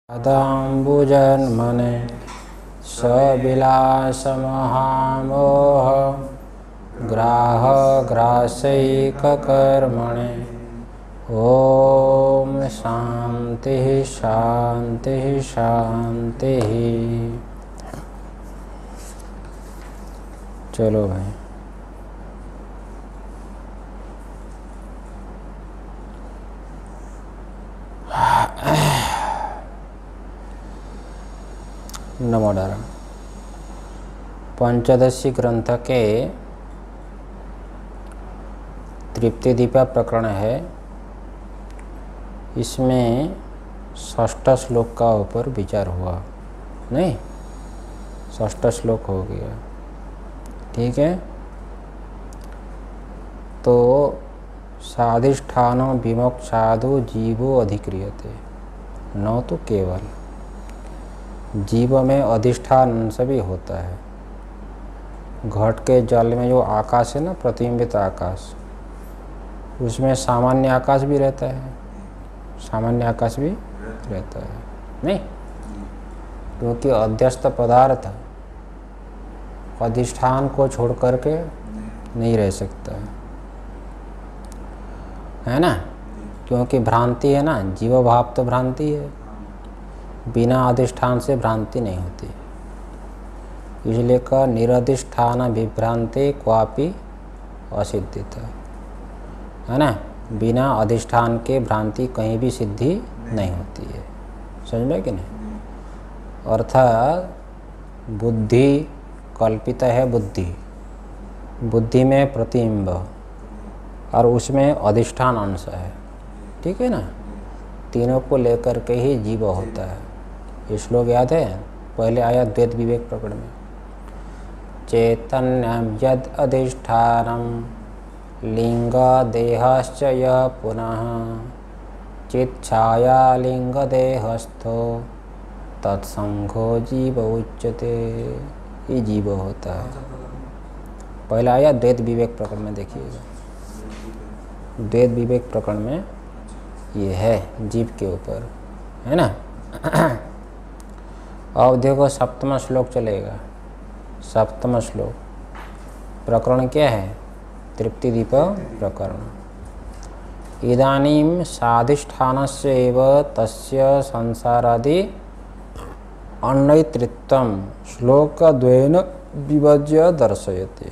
पदाम्बुजन्मने सविलासमहामोह ग्राहग्रासैककर्मणे ॐ शान्तिः शान्तिः शान्तिः। चलो भाई, नमो नारायण। पंचदशी ग्रंथ के तृप्ति दीपा प्रकरण है। इसमें षष्ठ श्लोक का ऊपर विचार हुआ, नहीं षष्ठ श्लोक हो गया, ठीक है। तो साधिष्ठानो विमोक्षादो जीवो अधिक्रियते, न तो केवल जीव में अधिष्ठान अंश भी होता है। घट के जल में जो आकाश है ना, प्रतिबिंबित आकाश, उसमें सामान्य आकाश भी रहता है, सामान्य आकाश भी रहता है, नहीं, क्योंकि अध्यस्त पदार्थ अधिष्ठान को छोड़ करके नहीं रह सकता है ना, क्योंकि भ्रांति है ना, जीव भाव तो भ्रांति है, बिना अधिष्ठान से भ्रांति नहीं होती। इसलिए का निरधिष्ठान विभ्रांति क्वापि असिद्धिता, है ना, बिना अधिष्ठान के भ्रांति कहीं भी सिद्धि नहीं होती है। समझ में कि नहीं? अर्थात बुद्धि कल्पित है, बुद्धि में प्रतिबिंब और उसमें अधिष्ठान अंश है, ठीक है ना। तीनों को लेकर के ही जीव होता है। ये श्लोक याद है, पहले आया द्वैत विवेक प्रकरण में, चैतन्यम यद अधिष्ठानम लिंग देहश्च यः पुनः चिच्छाया लिंग देहस्थो तत्संघो जीव उच्यते। ये जीव होता है। पहला आया द्वैत विवेक प्रकरण में, देखिएगा द्वैत विवेक प्रकरण में ये है जीव के ऊपर, है ना। अब देखो सप्तम श्लोक चलेगा। सप्तम श्लोक प्रकरण क्या है? तृप्ति दीप प्रकरण। इदानीं साधिष्ठानस्य एव तस्य संसारादि अन्वयितृत्वं श्लोकद्वयेन विभज्य दर्शयति।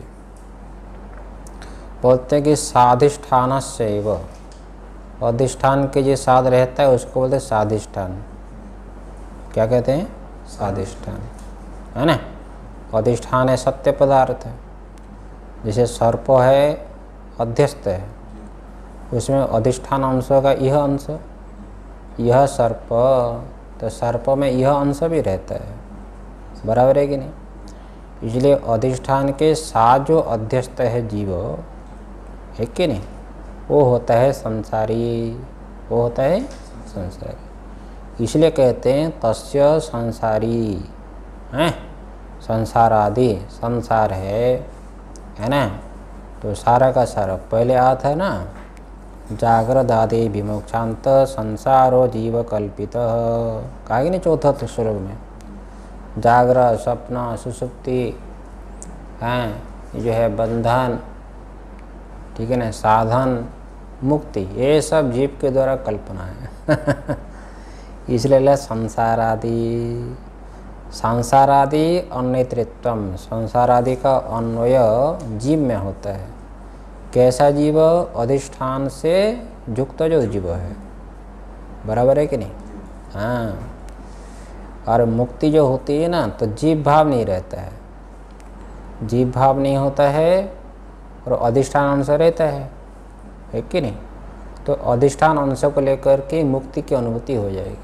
बोलते हैं कि साधिष्ठानस्य एव, अधिष्ठान के जो साध रहता है उसको बोलते हैं साधिष्ठान। क्या कहते हैं? साधिष्ठान, है ना। अधिष्ठान है सत्य पदार्थ है, जैसे सर्प है अध्यस्त है, उसमें अधिष्ठान अंश का यह अंश, यह सर्प, तो सर्प में यह अंश भी रहता है, बराबर है कि नहीं। इसलिए अधिष्ठान के साथ जो अध्यस्त है जीव है कि नहीं, वो होता है संसारी, वो होता है संसारी। इसलिए कहते हैं तस्य संसारी, हैं, संसार आदि, संसार है ना। तो सारा का सारा पहले आता है ना, जागृत आदि विमोक्षांत संसारो जीव कल्पित, कहा कि नहीं चौथा तो श्लोक में, जागृत स्वप्न सुषुप्ति हैं, जो है बंधन, ठीक है ना, साधन मुक्ति, ये सब जीव के द्वारा कल्पना है। इसलिए संसारादि, संसारादि अन्वयितृत्वम, संसारादि का अन्वय जीव में होता है। कैसा जीव? अधिष्ठान से युक्त जो जीव है, बराबर है कि नहीं। हाँ, और मुक्ति जो होती है ना, तो जीव भाव नहीं रहता है, जीव भाव नहीं होता है और अधिष्ठान अंश रहता है कि नहीं। तो अधिष्ठान अंश को लेकर के मुक्ति की अनुभूति हो जाएगी,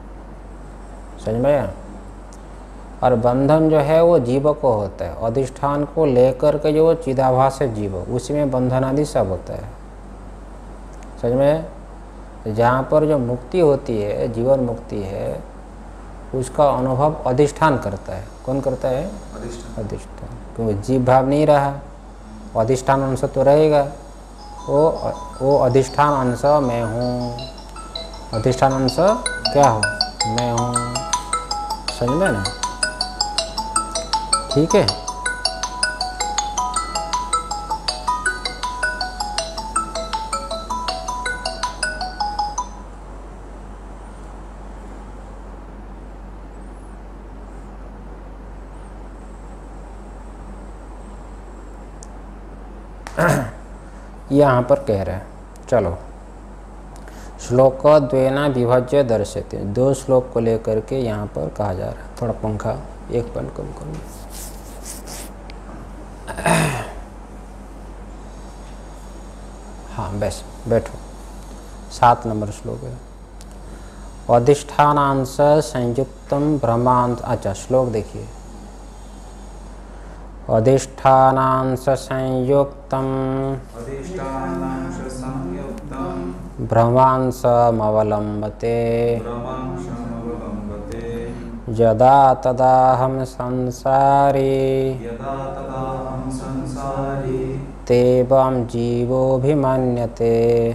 समझ में आया। और बंधन जो है वो जीव को होता है, अधिष्ठान को लेकर के जो चिदाभास है जीव, उसमें बंधन आदि सब होता है, समझ में। जहाँ पर जो मुक्ति होती है, जीवन मुक्ति है, उसका अनुभव अधिष्ठान करता है। कौन करता है? अधिष्ठान। क्योंकि जीव भाव नहीं रहा, अधिष्ठान अंश तो रहेगा, वो अधिष्ठान अंश मैं हूँ, अधिष्ठान अंश क्या हो? मैं हूँ। समझ में ना? ठीक है। यहाँ पर कह रहे हैं, चलो श्लोक द्वेना विभज्य दर्शते, 2 श्लोक को लेकर के यहाँ पर कहा जा रहा है। थोड़ा पंखा एक पॉइंट कम करो। हाँ बस बैठो। 7 नंबर श्लोक है। अधिष्ठानांश संयुक्तम ब्रह्मांश। अच्छा श्लोक देखिए। अधिष्ठानांश संयुक्तम भ्रमांसमवलम्बते यदा तदाहं संसारी तेवं जीवोऽभिमन्यते।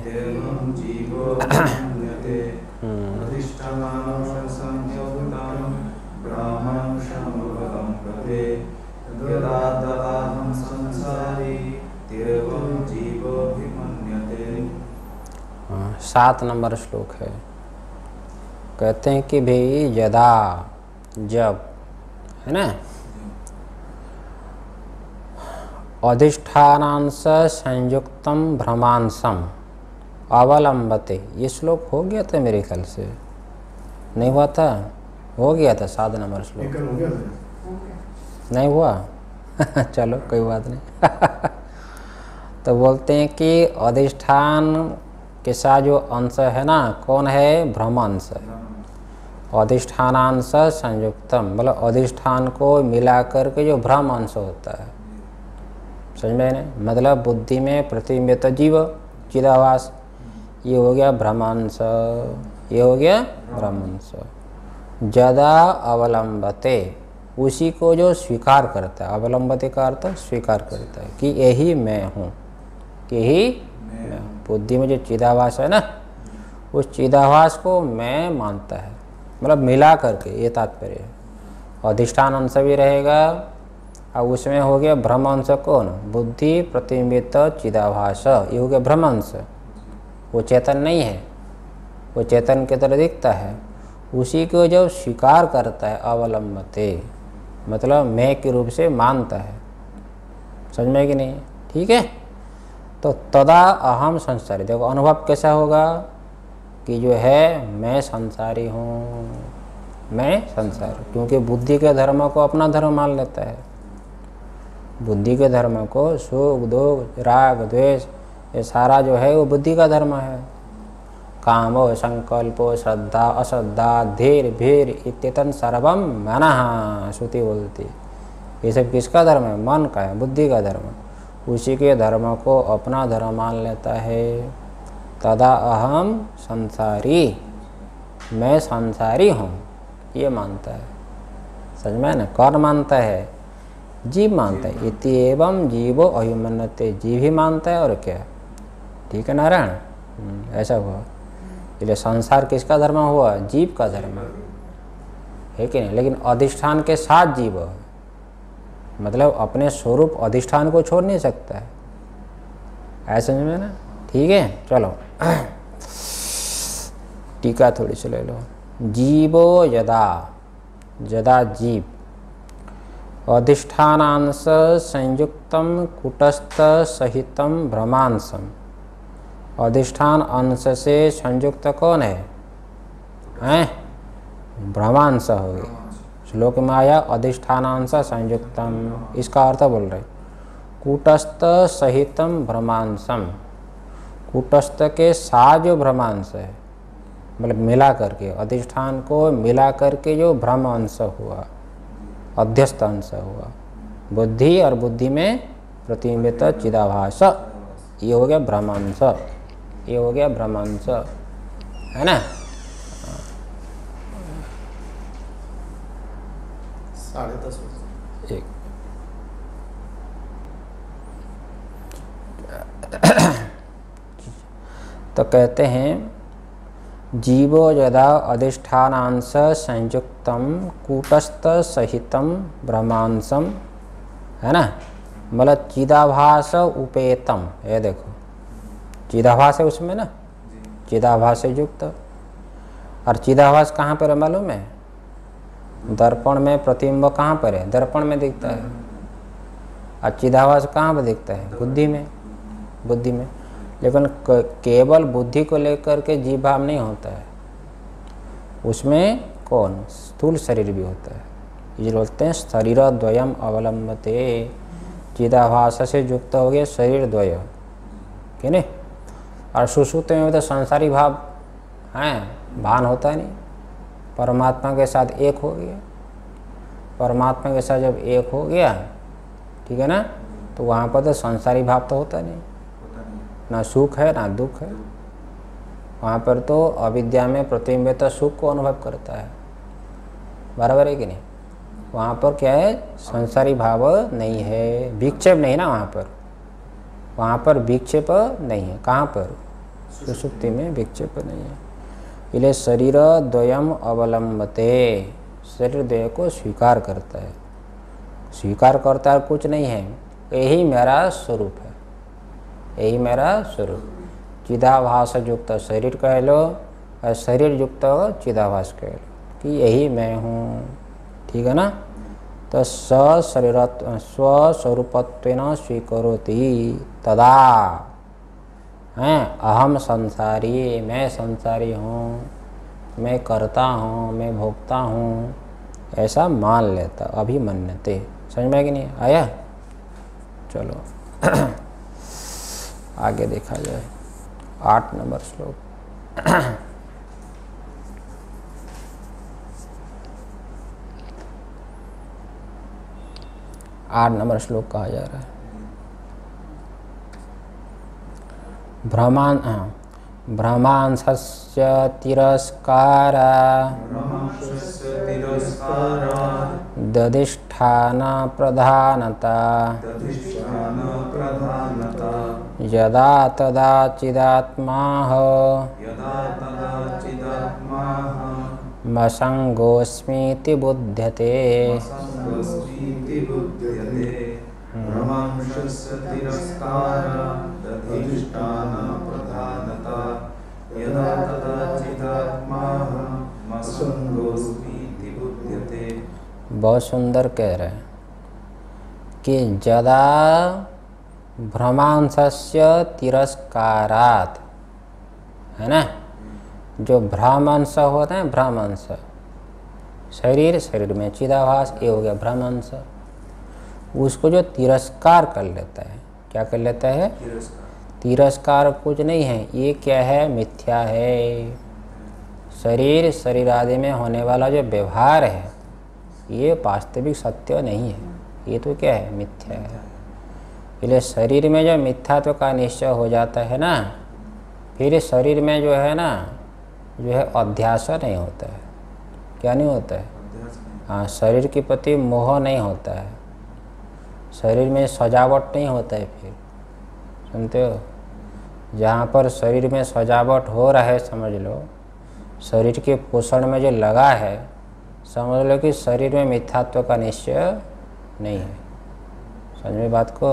हाँ, 7 नंबर श्लोक है। कहते हैं कि भाई यदा, जब, है ना, अधिष्ठानांश संयुक्तम भ्रमांसम अवलंबते, ये श्लोक हो गया था मेरे ख्याल से, नहीं हुआ था? हो गया था 7 नंबर श्लोक। नहीं हुआ? चलो कोई बात नहीं। तो बोलते हैं कि अधिष्ठान के साथ जो अंश है ना, कौन है? भ्रमांश। अधिष्ठानांश संयुक्तम मतलब अधिष्ठान को मिलाकर के जो भ्रम अंश होता है, समझ में नहीं? मतलब बुद्धि में प्रतिबिंबित जीव चिदाभास, ये हो गया भ्रमांश, ये हो गया भ्रमांश। यदा अवलंबते, उसी को जो स्वीकार करता है, अवलंबते का अर्थ स्वीकार करता है कि यही मैं हूँ, यही मैं हूँ। बुद्धि में जो चिदाभास है ना, उस चिदाभास को मैं मानता है, मतलब मिला करके, ये तात्पर्य है। अधिष्ठान अंश भी रहेगा और उसमें हो गया भ्रम अंश। कौन? बुद्धि प्रतिबिंबित चिदाभास, ये हो गया भ्रम अंश। वो चेतन नहीं है, वो चेतन की तरह दिखता है। उसी को जब स्वीकार करता है, अवलंबते मतलब मैं के रूप से मानता है, समझ में कि नहीं? ठीक है। तो तदा अहम संसारी, देखो अनुभव कैसा होगा कि जो है मैं संसारी हूँ, मैं संसारी, क्योंकि बुद्धि के धर्म को अपना धर्म मान लेता है। बुद्धि के धर्म को सुख दुख राग द्वेष ये सारा जो है वो बुद्धि का धर्म है। कामो संकल्पो श्रद्धा अश्रद्धा धीर भीर इत्येतन सर्वम मनः, श्रुति बोलती। ये सब किसका धर्म है? मन का है, बुद्धि का धर्म। उसी के धर्म को अपना धर्म मान लेता है। तदा अहम संसारी, मैं संसारी हूँ, ये मानता है। समझ में ना? कौन मानता है? जीव मानता है। इति एवं जीवो अभिमन्यते, जीव ही मानता है और क्या? ठीक है नारायण, ऐसा हुआ। इसलिए संसार किसका धर्म हुआ? जीव का धर्म है कि नहीं? लेकिन अधिष्ठान के साथ जीव, मतलब अपने स्वरूप अधिष्ठान को छोड़ नहीं सकता है। ऐसा समझ में ना? ठीक है, चलो टीका थोड़ी सी ले लो। जीवो यदा, यदा जीव अधिष्ठानांश संयुक्तम कूटस्थ सहितम भ्रमांसम, अधिष्ठान अंश से संयुक्त कौन है? भ्रमांश हो गया। श्लोक में आया अधिष्ठानांश संयुक्तम, इसका अर्थ बोल रहे कूटस्थ सहितम भ्रमांसम, कूटस्थ के साथ जो भ्रमांश है, मतलब मिला करके, अधिष्ठान को मिला करके जो भ्रम अंश हुआ, अध्यस्त अंश हुआ, बुद्धि और बुद्धि में प्रतिबिंबित चिदाभास, ये हो गया भ्रमांश, ये हो गया भ्रमांश, है ना? 10:30 तो कहते हैं जीवो यदा अधिष्ठानांश संयुक्तम कूटस्थ सहितम ब्रह्मांशम, है ना, मतलब चिदाभास उपेतम, ये देखो चिदाभास है उसमें ना, चिदाभास से युक्त। और चिदाभास कहाँ पर है मालूम है? दर्पण में प्रतिबिंब कहाँ पर है? दर्पण में दिखता है। और चिदाभास कहाँ पर दिखता है? बुद्धि में, बुद्धि में। लेकिन केवल बुद्धि को लेकर के जीव भाव नहीं होता है, उसमें कौन स्थूल शरीर भी होता है। ये बोलते हैं शरीर द्वयम अवलंबते, चिदाभास से युक्त हो गया शरीर द्वय, ठीक है। और सुषुप्ति में तो संसारी भाव हैं, भान होता नहीं, परमात्मा के साथ एक हो गया। परमात्मा के साथ जब एक हो गया, ठीक है ना, तो वहाँ पर तो संसारी भाव तो होता नहीं, ना सुख है ना दुख है। वहाँ पर तो अविद्या में प्रतिबिंबित सुख को अनुभव करता है, बराबर है कि नहीं। वहाँ पर क्या है? संसारी भाव नहीं है, विक्षेप नहीं ना वहाँ पर विक्षेप नहीं है। कहाँ पर? सुषुप्ति में विक्षेप नहीं है। इसलिए शरीर द्वयम अवलंबते, शरीर द्वय को स्वीकार करता है, स्वीकार करता है, कुछ नहीं है, यही मेरा स्वरूप है, यही मेरा स्वरूप। चिदाभास युक्त शरीर कह लो और शरीर युक्त चिदाभास कह लो कि यही मैं हूँ, ठीक है ना। तो स्वस्वरूपत्वेन स्वीकरोति तदा हैं अहम संसारी, मैं संसारी हूँ, मैं करता हूँ, मैं भोगता हूँ, ऐसा मान लेता, अभिमन्यते। समझ में कि नहीं आया? चलो आगे देखा जाए 8 नंबर श्लोक। 8 नंबर श्लोक कहा जा रहा है। भ्रमांशस्य तिरस्कारा दधिष्ठान प्रधानता यदा तदा चिदात्माह मसंगोऽस्मीति बुध्यते। बहुत सुंदर कह रहे हैं कि यदा भ्रमांशस्य तिरस्कारात्, है ना, जो भ्रमांश होता है, भ्रमांश शरीर, शरीर में चिदाभास, ये हो गया भ्रमांश। उसको जो तिरस्कार कर लेता है, क्या कर लेता है? तिरस्कार कुछ नहीं है, ये क्या है? मिथ्या है। शरीर, शरीर आदि में होने वाला जो व्यवहार है, ये वास्तविक सत्य नहीं है, ये तो क्या है? मिथ्या है। इसलिए शरीर में जो मिथ्यात्व का निश्चय हो जाता है ना, फिर शरीर में जो है ना, जो है अध्यास नहीं होता है। क्या नहीं होता है? हाँ, शरीर के प्रति मोह नहीं होता है, शरीर में सजावट नहीं होता है। फिर सुनते हो, जहाँ पर शरीर में सजावट हो रहा है, समझ लो शरीर के पोषण में जो लगा है, समझ लो कि शरीर में मिथ्यात्व का निश्चय नहीं है। समझ में बात को?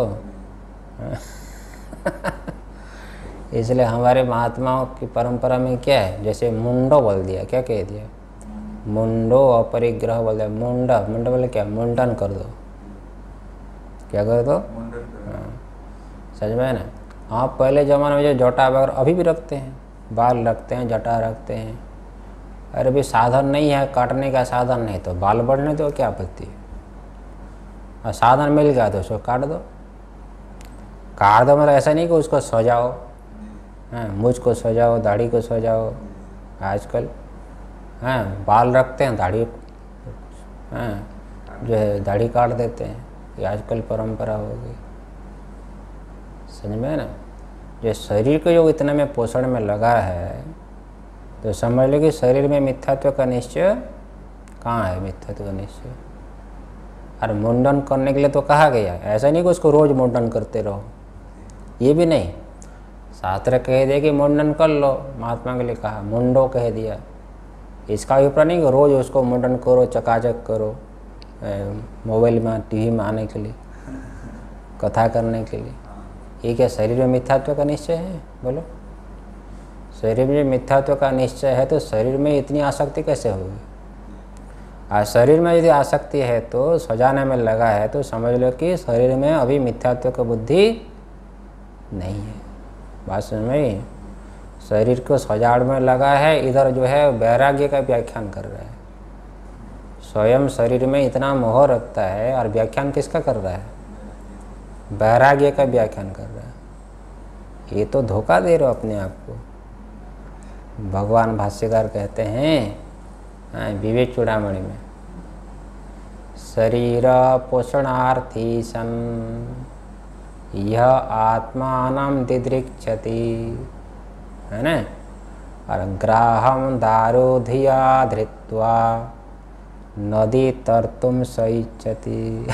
इसलिए हमारे महात्माओं की परंपरा में क्या है, जैसे मुंडो बोल दिया, क्या कह दिया? मुंडो अपरिग्रह बोल दिया। मुंडा, मुंडा बोले क्या? मुंडन कर दो। क्या कर दो? हाँ, समझ में है ना। हाँ, पहले ज़माने में जो जटा वगैरह अभी भी रखते हैं, बाल रखते हैं, जटा रखते हैं। अरे भी साधन नहीं है, काटने का साधन नहीं, तो बाल बढ़ने दो, क्या आपत्ति है? और साधन मिल गया तो उसको काट दो। काट दो मतलब ऐसा नहीं कि उसको सजाओ, हाँ, मुझ को सजाओ, दाढ़ी को सजाओ। आजकल हाँ, बाल रखते हैं, दाढ़ी हाँ, जो है दाढ़ी काट देते हैं। ये आजकल परंपरा हो गई। समझ में है ना। जो शरीर को जो इतना में पोषण में लगा है, तो समझ लो कि शरीर में मिथ्यात्व का निश्चय कहाँ है? मिथ्यात्व का निश्चय। और मुंडन करने के लिए तो कहा गया है, ऐसा नहीं कि उसको रोज मुंडन करते रहो, ये भी नहीं। शास्त्र कह दिया कि मुंडन कर लो, महात्मा के लिए कहा, मुंडो कह दिया। इसका अभिप्राय नहीं कि रोज़ उसको मुंडन करो, चकाचक करो, मोबाइल में टीवी में आने के लिए, कथा करने के लिए। ये क्या शरीर में मिथ्यात्व का निश्चय है? बोलो, शरीर में मिथ्यात्व का निश्चय है तो शरीर में इतनी आसक्ति कैसे होगी? और शरीर में यदि आसक्ति है तो सजाने में लगा है तो समझ लो कि शरीर में अभी मिथ्यात्व का बुद्धि नहीं है। बात समझ में? शरीर को सजाड़ में लगा है, इधर जो है वैराग्य का व्याख्यान कर रहा है। स्वयं शरीर में इतना मोह रखता है और व्याख्यान किसका कर रहा है? वैराग्य का व्याख्यान कर रहा है। ये तो धोखा दे रहे हो अपने आप को। भगवान भाष्यकार कहते हैं विवेक चूड़ामणि में, शरीर पोषणार्थी सन यह आत्मानं दिदृक्षति, है ना, और ग्राहम दारो धिया धृत्वा नदी तर्तुम सइच्छति।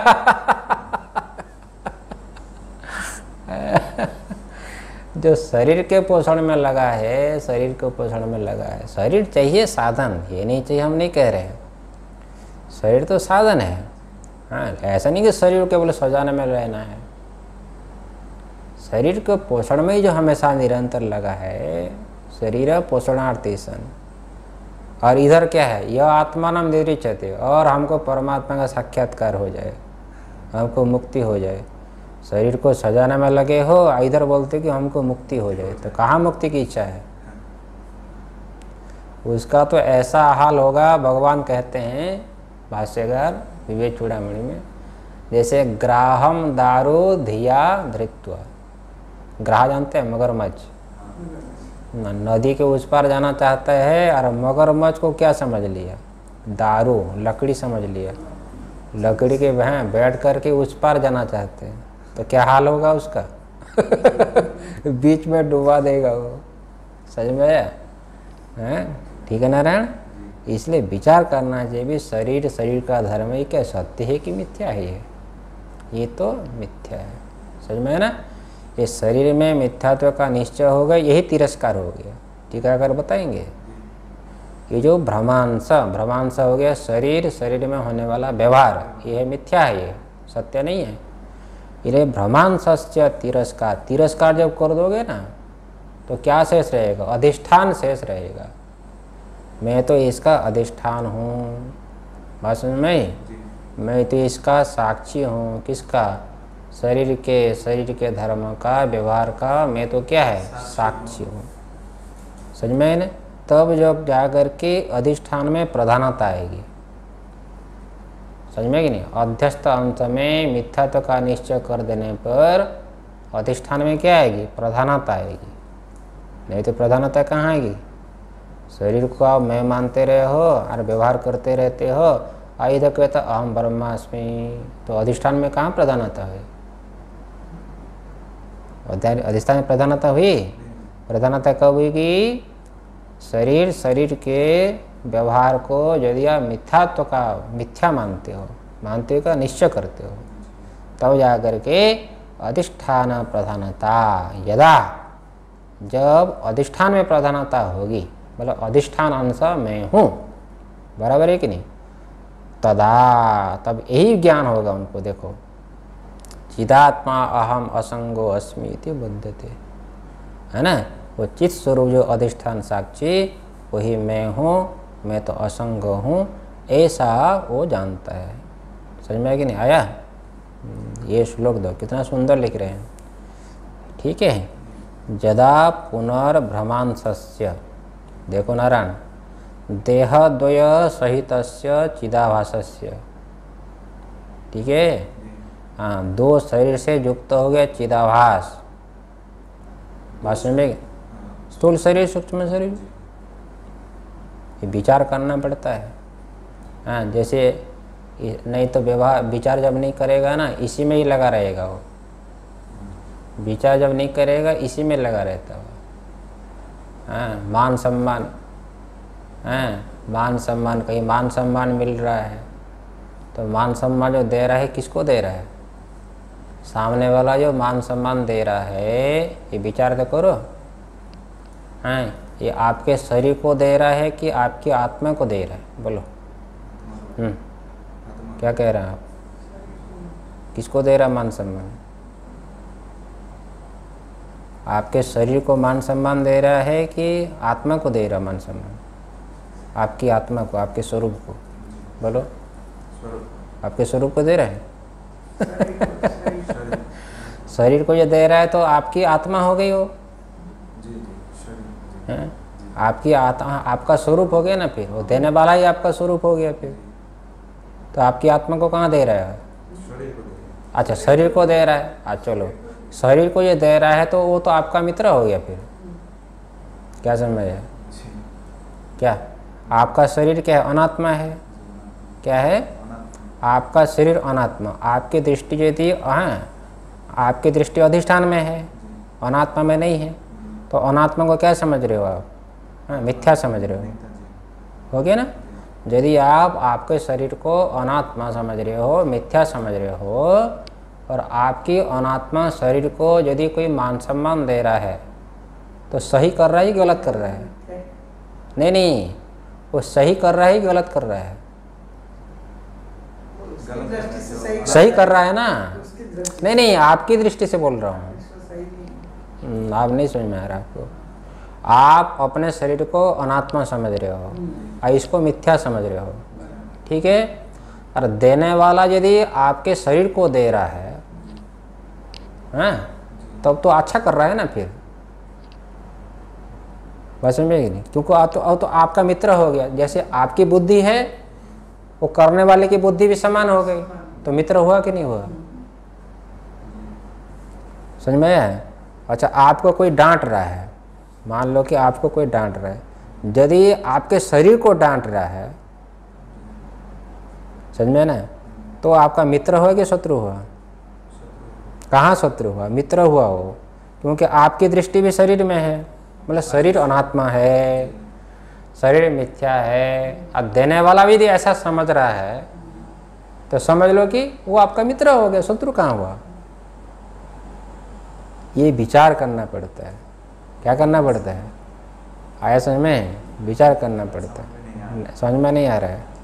जो शरीर के पोषण में लगा है, शरीर के पोषण में लगा है। शरीर चाहिए साधन, ये नहीं चाहिए, हम नहीं कह रहे हैं। शरीर तो साधन है। हाँ, ऐसा नहीं कि शरीर केवल सजाने में रहना है। शरीर के पोषण में ही जो हमेशा निरंतर लगा है, शरीर पोषणार्थी सन। और इधर क्या है? यह आत्मानं दिदृक्षति, और हमको परमात्मा का साक्षात्कार हो जाए, हमको मुक्ति हो जाए। शरीर को सजाने में लगे हो, इधर बोलते कि हमको मुक्ति हो जाए, तो कहाँ मुक्ति की इच्छा है? उसका तो ऐसा हाल होगा, भगवान कहते हैं भाष्यकार विवेक चूड़ामणि में, जैसे ग्राहम दारो धिया धृत्वा। ग्राह जानते हैं? मगरमच्छ। नदी के उस पार जाना चाहता है और मगरमच्छ को क्या समझ लिया? दारू, लकड़ी समझ लिया। लकड़ी के वहाँ बैठ करके उस पार जाना चाहते हैं, तो क्या हाल होगा उसका? बीच में डुबा देगा वो। समझ में आया? हैं? ठीक है नारायण। इसलिए विचार करना चाहिए भी शरीर का धर्म है, क्या सत्य है कि मिथ्या है? ये तो मिथ्या है। समझ में है ना? ये शरीर में मिथ्यात्व का निश्चय हो गया, यही तिरस्कार हो गया। टीकाकार बताएंगे ये जो भ्रमांश हो गया, शरीर में होने वाला व्यवहार, ये है मिथ्या है, ये सत्य नहीं है। ये भ्रमांशस्य तिरस्कार जब कर दोगे ना, तो क्या शेष रहेगा? अधिष्ठान शेष रहेगा। मैं तो इसका अधिष्ठान हूँ। बात समझ में? मैं तो इसका साक्षी हूँ। किसका? शरीर के धर्म का, व्यवहार का मैं तो क्या है? साक्षी हूँ। समझ में ना? तब जब जाकर के अधिष्ठान में प्रधानता आएगी। समझ में कि नहीं? अध्यस्त अंश में मिथ्यात्व का निश्चय कर देने पर अधिष्ठान में क्या आएगी? प्रधानता आएगी। नहीं तो प्रधानता कहाँ आएगी? शरीर को आप मैं मानते रहे हो और व्यवहार करते रहते हो, इधर कहता अहम ब्रह्मास्मि, तो अधिष्ठान में कहाँ प्रधानता हुई? अधिष्ठान में प्रधानता हुई? प्रधानता कब हुई? शरीर के व्यवहार को यदि आप मिथ्यात्व का मिथ्या मानते हो का निश्चय करते हो, तब जाकर के अधिष्ठान प्रधानता, यदा जब अधिष्ठान में प्रधानता होगी, मतलब अधिष्ठान अंश मैं हूँ, बराबर है कि नहीं, तदा तब यही ज्ञान होगा उनको। देखो, चिदात्मा अहम असंगो अस्मि इति बुध्यते, है ना। वो चित स्वरूप जो अधिष्ठान साक्षी, वही मैं हूँ, मैं तो असंग हूँ, ऐसा वो जानता है। समझ में कि नहीं आया? ये श्लोक दो, कितना सुंदर लिख रहे हैं। ठीक है। यदा पुनर्भ्रमांशस्य, देखो नारायण, देहद्वय सहितस्य चिदाभासस्य, ठीक है। हाँ, दो शरीर से युक्त हो गया चिदाभास। बात समझ में? स्थूल शरीर, सूक्ष्म शरीर, ये विचार करना पड़ता है। हाँ, जैसे नहीं तो व्यवहार, विचार जब नहीं करेगा ना, इसी में ही लगा रहेगा वो। विचार जब नहीं करेगा, इसी में लगा रहता है। हाँ, मान सम्मान, हाँ, मान सम्मान, कहीं मान सम्मान मिल रहा है, तो मान सम्मान जो दे रहा है, किसको दे रहा है? सामने वाला जो मान सम्मान दे रहा है, ये विचार तो करो, हैं ये आपके शरीर को दे रहा है कि आपकी आत्मा को दे रहा है? बोलो। क्या कह रहे हैं आप? किसको दे रहा है मान सम्मान? आपके शरीर को मान सम्मान दे रहा है कि आत्मा को दे रहा मान सम्मान? आपकी आत्मा को, आपके स्वरूप को। बोलो। आपके स्वरूप को दे रहा है। शरीर को ये दे रहा है तो आपकी आत्मा हो गई हो, हैं? आपकी आत्मा आपका स्वरूप हो गया ना, फिर वो देने वाला ही आपका स्वरूप हो गया। फिर तो आपकी आत्मा को कहाँ दे रहा है? अच्छा, शरीर को दे रहा है। अच्छा चलो, शरीर को ये दे रहा है तो वो तो आपका मित्र हो गया। फिर क्या समझ है? क्या आपका शरीर क्या है? अनात्मा है। क्या है? आपका शरीर अनात्मा। आपकी दृष्टि यदि आपकी दृष्टि अधिष्ठान में है, अनात्मा में नहीं है, तो अनात्मा को क्या समझ रहे हो आप? मिथ्या समझ रहे हो गया ना। यदि आप आपके शरीर को अनात्मा समझ रहे हो, मिथ्या समझ रहे हो, और आपकी अनात्मा शरीर को यदि कोई मान सम्मान दे रहा है तो सही कर रहा है कि गलत कर रहा है? नहीं, वो सही कर रहा है कि गलत कर रहा है? सही कर रहा है ना। नहीं, आपकी दृष्टि से बोल रहा हूँ। आप नहीं समझ में आ रहा आपको। आप अपने शरीर को अनात्मा समझ रहे हो और इसको मिथ्या समझ रहे हो, ठीक है। और देने वाला यदि आपके शरीर को दे रहा है, तब तो अच्छा कर रहा है ना। फिर बस समझेगी नहीं, क्योंकि आप तो आपका मित्र हो गया। जैसे आपकी बुद्धि है, वो करने वाले की बुद्धि भी समान हो गई, तो मित्र हुआ कि नहीं हुआ? समझ में आया? अच्छा, आपको कोई डांट रहा है, मान लो कि आपको कोई डांट रहा है, यदि आपके शरीर को डांट रहा है, समझ में ना, तो आपका मित्र हुआ कि शत्रु हुआ? कहाँ शत्रु हुआ? मित्र हुआ हो, क्योंकि आपकी दृष्टि भी शरीर में है। मतलब शरीर अनात्मा है, शरीर मिथ्या है, अब देने वाला भी यदि ऐसा समझ रहा है तो समझ लो कि वो आपका मित्र हो गया, शत्रु कहाँ हुआ? ये विचार करना पड़ता है। क्या करना पड़ता है? आया समझ में? विचार करना पड़ता है। समझ में नहीं आ रहा है?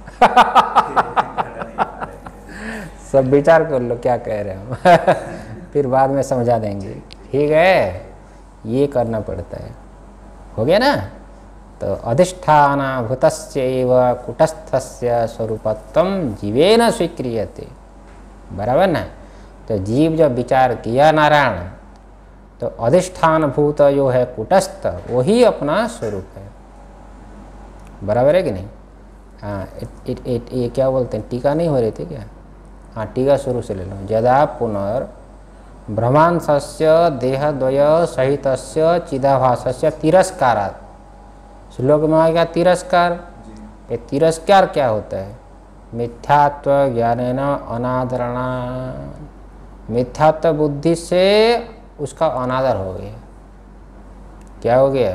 सब विचार कर लो क्या कह रहे हो। फिर बाद में समझा देंगे, ठीक है। ये करना पड़ता है। हो गया ना। तो अधिष्ठान भूतस्यैव कुटस्थस्य स्वरूपत्वं जीवेन स्वीक्रियते, बराबर ना। तो जीव जब विचार किया नारायण, तो अधिष्ठान भूत जो है कुटस्थ, वही अपना स्वरूप है, बराबर है कि नहीं? हाँ, ये क्या बोलते हैं, टीका नहीं हो रही थी क्या? हाँ, टीका शुरू से ले लो। यदा पुनर्ब्रह्मांशस्य देहद्वय सहितस्य चिदाभासस्य तिरस्कारात्, श्लोक में आएगा तिरस्कार। ये तिरस्कार क्या होता है? मिथ्यात्व ज्ञानेन अनादरणा, मिथ्यात्व बुद्धि से उसका अनादर हो गया। क्या हो गया?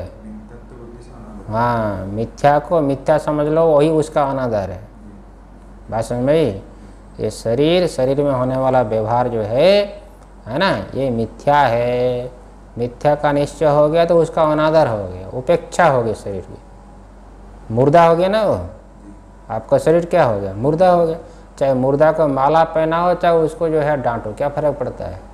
हाँ, मिथ्या को मिथ्या समझ लो, वही उसका अनादर है। बात समझ में? ये शरीर में होने वाला व्यवहार जो है ना, ये मिथ्या है। मिथ्या का निश्चय हो गया तो उसका अनादर हो गया, उपेक्षा हो गई शरीर की। मुर्दा हो गया ना वो, आपका शरीर क्या हो गया? मुर्दा हो गया। चाहे मुर्दा को माला पहनाओ, चाहे उसको जो है डांटो, क्या फर्क पड़ता है?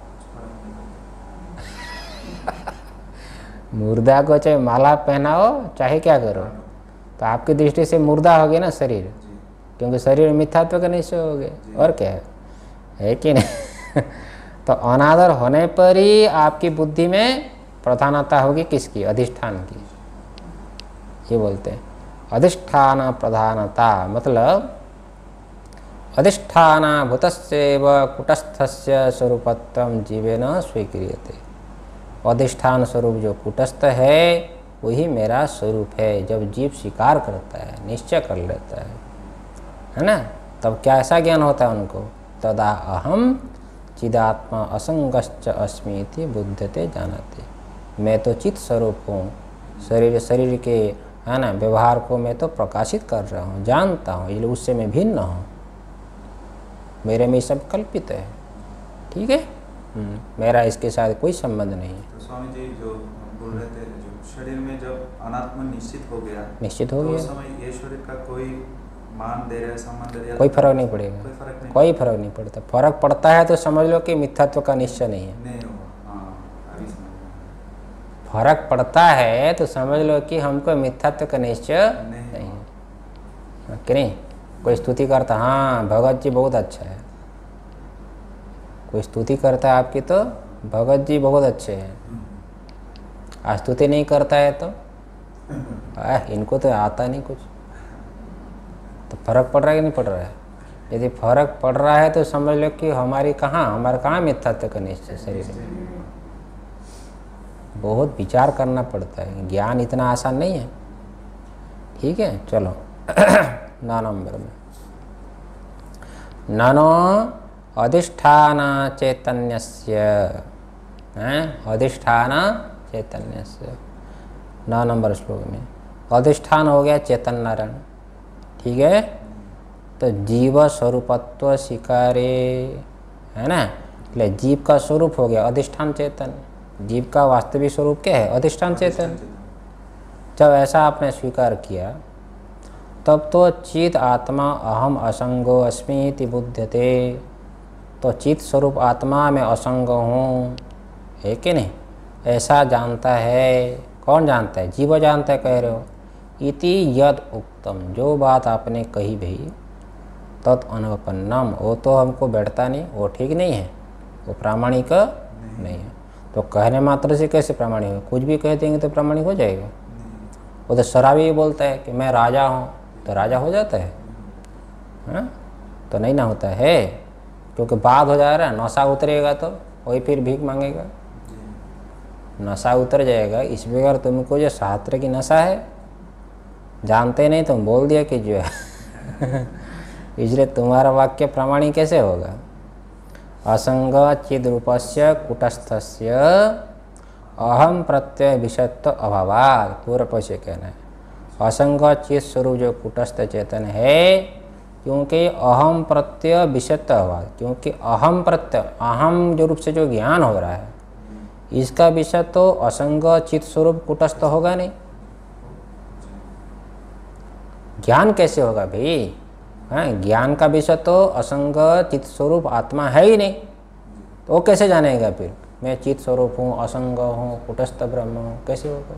मुर्दा को चाहे माला पहनाओ, चाहे क्या करो, तो आपकी दृष्टि से मुर्दा हो गया ना शरीर, क्योंकि शरीर मिथ्यात्व का निश्चय हो गया। और क्या है कि नहीं? तो अनादर होने पर ही आपकी बुद्धि में प्रधानता होगी किसकी? अधिष्ठान की। ये बोलते हैं अधिष्ठान प्रधानता, मतलब अधिष्ठान भूतस्यैव कुटस्थस्य स्वरूपत्वं जीवेन स्वीक्रियते। अधिष्ठान स्वरूप जो कुटस्थ है वही मेरा स्वरूप है। जब जीव स्वीकार करता है, निश्चय कर लेता है ना, तब क्या ऐसा ज्ञान होता है उनको? तदा अहम चिदात्मा असंगश्च अस्मि इति बुद्धते जानते। मैं तो चित स्वरूप हूँ, शरीर के है ना व्यवहार को मैं तो प्रकाशित कर रहा हूँ, जानता हूँ, इसलिए उससे मैं भिन्न हूँ, मेरे में सब कल्पित है। ठीक है, मेरा इसके साथ कोई संबंध नहीं है। तो स्वामी जी जो बोल रहे थे, जो शरीर में जब अनात्मा निश्चित हो गया तो उस समय ये शरीर का कोई मान दे रहे, सम्मान दे रहे, कोई फर्क नहीं पड़ेगा, कोई फर्क नहीं पड़ता। फर्क पड़ता है तो समझ लो कि मिथ्यात्व का निश्चय नहीं है। नहीं होगा। हाँ, अभी समझ में फर्क पड़ता है तो समझ लो कि हमको मिथ्यात्व का निश्चय नहीं है कि नहीं। कोई स्तुति करता, हाँ भगत जी बहुत अच्छा है, कोई स्तुति करता है आपकी तो भगत जी बहुत अच्छे हैं। स्तुति नहीं करता है तो इनको तो आता नहीं कुछ। तो फर्क पड़ रहा है कि नहीं पड़ रहा है? यदि फर्क पड़ रहा है तो समझ लो कि हमारा कहाँ मिथ्यात्व का निश्चय शरीर में। बहुत विचार करना पड़ता है, ज्ञान इतना आसान नहीं है। ठीक है, चलो 9 नंबर में, ननो अधिष्ठान चैतन्यस्य, अधिष्ठान चैतन्यस्य 9 नंबर श्लोक में अधिष्ठान हो गया चेतन नारायण। ठीक है, तो जीव स्वरूपत्व स्वीकारे, है ना। એટલે जीव का स्वरूप हो गया अधिष्ठान चेतन। जीव का वास्तविक स्वरूप क्या है? अधिष्ठान चेतन। जब ऐसा आपने स्वीकार किया तब तो चित आत्मा अहम असंगो अस्मि इति बुध्यते, तो चित स्वरूप आत्मा में असंग हूँ, है कि नहीं, ऐसा जानता है। कौन जानता है? जीव जानता है, कह रहे हो। इति यद उक्तम, जो बात आपने कही भाई, तत् अनुपन्नम, वो तो हमको बैठता नहीं, वो ठीक नहीं है, वो प्रामाणिक नहीं है। तो कहने मात्र से कैसे प्रामाणिक हो? कुछ भी कह देंगे तो प्रामाणिक हो जाएगा? वो तो शराबी ही बोलता है कि मैं राजा हूँ, तो राजा हो जाता है? हाँ, तो नहीं ना होता है, क्योंकि बाद हो जा रहा है। नशा उतरेगा तो वही फिर भीख मांगेगा, नशा उतर जाएगा। इस बगैर तुमको जो शास्त्र की नशा है जानते नहीं, तुम बोल दिया कि जो है इसलिए तुम्हारा वाक्य प्रामाणिक कैसे होगा? असंग चिद्रूपस्य कुटस्थस्य अहम प्रत्यय विषयत्व अभावात्, पूर्व पक्ष कहना है असंग चित स्वरूप जो कुटस्थ चेतन है, क्योंकि अहम प्रत्यय विषयत्व अभाव, क्योंकि अहम प्रत्यय, अहम जो रूप से जो ज्ञान हो रहा है, इसका विषय तो असंग चित स्वरूप कुटस्थ होगा नहीं। ज्ञान कैसे होगा भाई? हाँ, ज्ञान का विषय तो असंग चित स्वरूप आत्मा है ही नहीं, तो वो कैसे जानेगा फिर मैं चित स्वरूप हूँ, असंग हूँ, कुटस्थ ब्रह्म हूँ? कैसे होगा?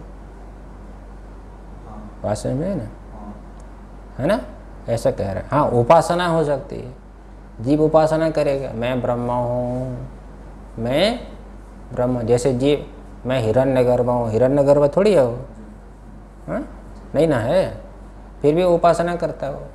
बात समझ में है ना? ऐसा कह रहे हैं। हाँ, उपासना हो सकती है, जीव उपासना करेगा, मैं ब्रह्म हूँ, मैं ब्रह्म। जैसे जीव मैं हिरण्यगर्भ हूँ, हिरण्यगर्भ थोड़ी है वो, हाँ नहीं ना है, फिर भी उपासना करता है वो।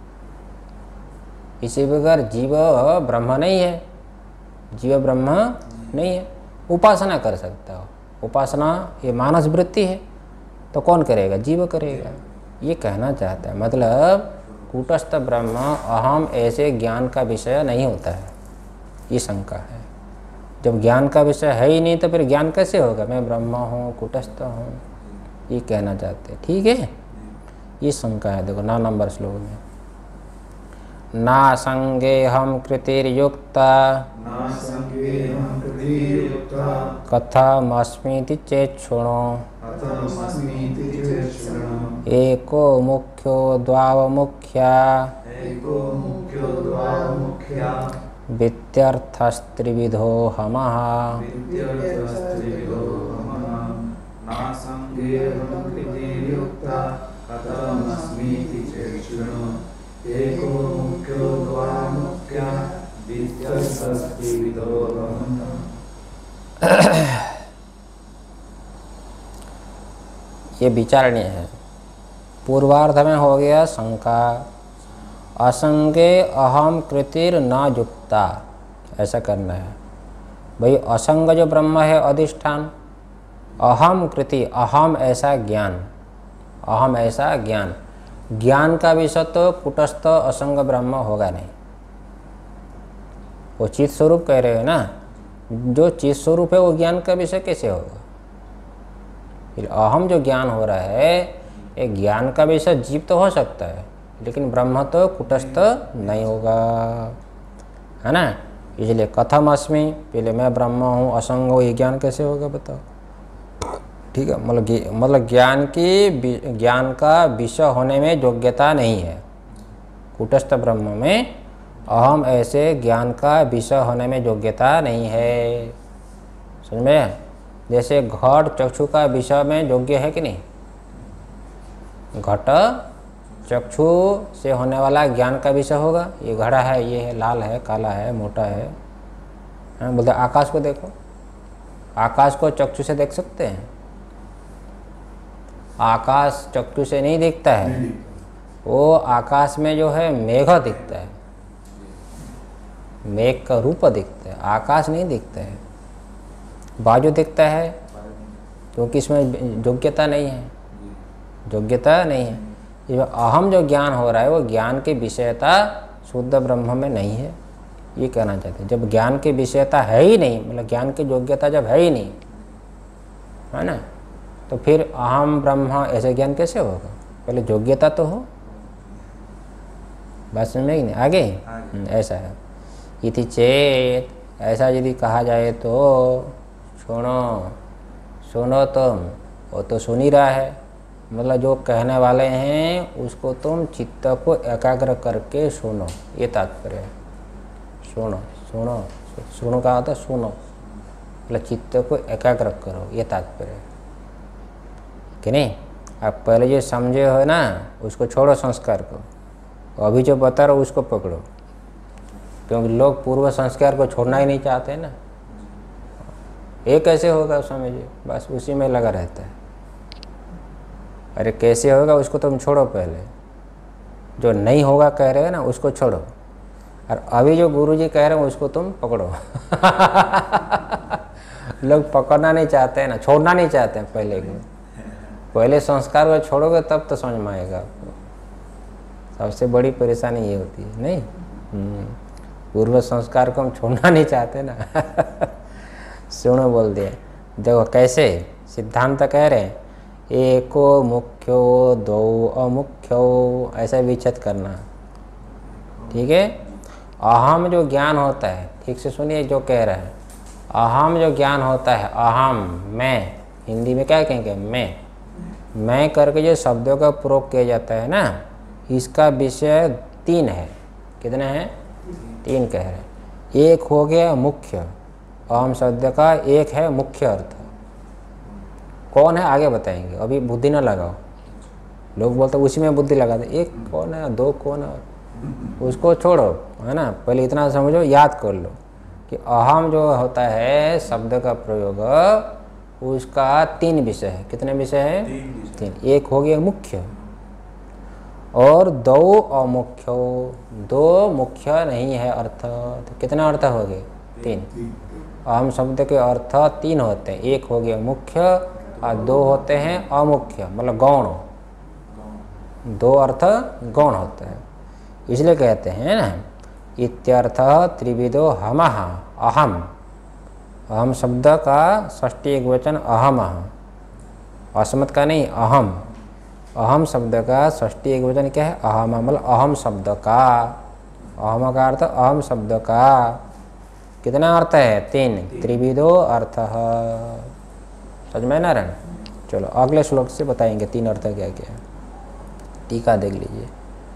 इसी बगैर जीव ब्रह्म नहीं है, जीव ब्रह्म नहीं है, उपासना कर सकता हो। उपासना ये मानस वृत्ति है, तो कौन करेगा? जीव करेगा। ये कहना चाहता है, मतलब कूटस्थ ब्रह्म अहम ऐसे ज्ञान का विषय नहीं होता है, ये शंका है। जब ज्ञान का विषय है ही नहीं तो फिर ज्ञान कैसे होगा? मैं ब्रह्म हूँ, कूटस्थ हूँ, ये कहना चाहते हैं। ठीक है, ये शंका है। देखो 9 नंबर श्लोक में, ना संगे हम कृतिर्युक्ता कथमस्मीति चेत् शृणु, एको मुख्यो द्वावमुख्या वित्यर्थस्त्रिविधो हमः। ये विचारणीय है। पूर्वार्ध में हो गया शंका, असंगे अहम कृतिर न युक्ता, ऐसा करना है भाई। असंग जो ब्रह्म है अधिष्ठान, अहम कृति, अहम ऐसा ज्ञान, अहम ऐसा ज्ञान, ज्ञान का विषय तो कुटस्थ असंग ब्रह्म होगा नहीं। वो चित स्वरूप कह रहे हो ना, जो चित स्वरूप है वो ज्ञान का विषय कैसे होगा? फिर अहम जो ज्ञान हो रहा है, एक ज्ञान का विषय जीव तो हो सकता है, लेकिन ब्रह्म तो कुटस्थ नहीं होगा, है ना। इसलिए कथम अस्मि, पहले मैं ब्रह्म हूँ, असंग हूँ, ये ज्ञान कैसे होगा बताओ। ठीक है, मतलब ज्ञान का विषय होने में योग्यता नहीं है। कूटस्थ ब्रह्म में अहम ऐसे ज्ञान का विषय होने में योग्यता नहीं है। समझ में? जैसे घट चक्षु का विषय में योग्य है कि नहीं? घट चक्षु से होने वाला ज्ञान का विषय होगा। ये घड़ा है, ये है, लाल है, काला है, मोटा है। बोलते आकाश को देखो, आकाश को चक्षु से देख सकते हैं? आकाश चक्षु से नहीं दिखता है। वो आकाश में जो है मेघ दिखता है, मेघ का रूप दिखता है, आकाश नहीं दिखता है। बाजू दिखता है क्योंकि इसमें योग्यता नहीं है, योग्यता नहीं है। ये अहम जो ज्ञान हो रहा है वो ज्ञान की विषयता शुद्ध ब्रह्म में नहीं है, ये कहना चाहते हैं। जब ज्ञान की विषयता है ही नहीं, मतलब ज्ञान की योग्यता जब है ही नहीं, है ना, तो फिर अहम ब्रह्म ऐसे ज्ञान कैसे होगा? पहले योग्यता तो हो। बात समझ में ही नहीं? आगे ऐसा है। इति चेत, ऐसा यदि कहा जाए तो सुनो तुम, वो तो सुन ही रहा है, मतलब जो कहने वाले हैं उसको तुम चित्त को एकाग्र करके सुनो, ये तात्पर्य है। सुनो का होता है सुनो, मतलब चित्त को एकाग्र करो, ये तात्पर्य है कि नहीं? आप पहले जो समझे हो ना उसको छोड़ो, संस्कार को, अभी जो बता रहा हो उसको पकड़ो, क्योंकि लोग पूर्व संस्कार को छोड़ना ही नहीं चाहते ना। ये कैसे होगा समझिए, बस उसी में लगा रहता है। अरे कैसे होगा उसको तुम छोड़ो, पहले जो नहीं होगा कह रहे हो ना उसको छोड़ो, और अभी जो गुरुजी कह रहे हैं उसको तुम पकड़ो। लोग पकड़ना नहीं चाहते हैं ना, छोड़ना नहीं चाहते हैं। पहले संस्कार को छोड़ोगे तब तो समझ में आएगा आपको। सबसे बड़ी परेशानी ये होती है, नहीं? पूर्व संस्कार को हम छोड़ना नहीं चाहते ना। सुनो बोल दिए, देखो कैसे सिद्धांत कह रहे हैं, एको मुख्यो दो अमुख्यो, ऐसा विच्छेद करना। ठीक है, अहम जो ज्ञान होता है, ठीक से सुनिए जो कह रहा है, अहम जो ज्ञान होता है, अहम मैं, हिंदी में क्या कहेंगे, मैं करके जो शब्दों का प्रयोग किया जाता है ना, इसका विषय 3 है। कितने हैं? 3 कह रहे हैं। एक हो गया मुख्य, अहम शब्द का एक है मुख्य अर्थ। कौन है आगे बताएंगे, अभी बुद्धि न लगाओ। लोग बोलते उसी में बुद्धि लगा दे, एक कौन है, 2 कौन है, उसको छोड़ो, है ना। पहले इतना समझो, याद कर लो कि अहम जो होता है शब्द का प्रयोग, उसका 3 विषय है। कितने विषय है? 3। एक हो गया मुख्य और 2 अमुख्य। 2 मुख्य नहीं है अर्थ, तो कितना अर्थ हो गए? 3। अहम शब्द के अर्थ 3 होते हैं। एक हो गया मुख्य और 2 होते हैं अमुख्य, मतलब गौण। 2 अर्थ गौण होता है, इसलिए कहते हैं ना इत्यर्थ त्रिविधो हमः अहम। अहम शब्द का षष्ठी एकवचन अहम, असमत का नहीं, अहम। अहम शब्द का षष्ठी एकवचन क्या है? अहम, मतलब अहम शब्द का। अहम का अर्थ अहम शब्द का। कितना अर्थ है? 3। त्रिविधो अर्थ। समझ में ना रहे? चलो अगले श्लोक से बताएंगे 3 अर्थ क्या क्या है। टीका देख लीजिए।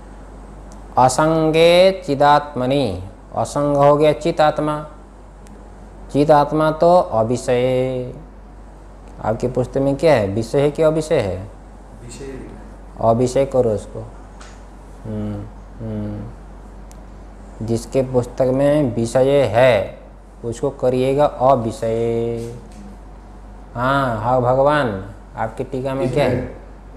असंगे चिदात्मनि, असंग हो गया चित आत्मा। चित आत्मा तो अविषय। आपकी पुस्तक में क्या है, विषय है कि अविषय है? अविषय करो उसको। जिसके पुस्तक में विषय है उसको करिएगा अविषय। हाँ भगवान, आपकी टीका में क्या है?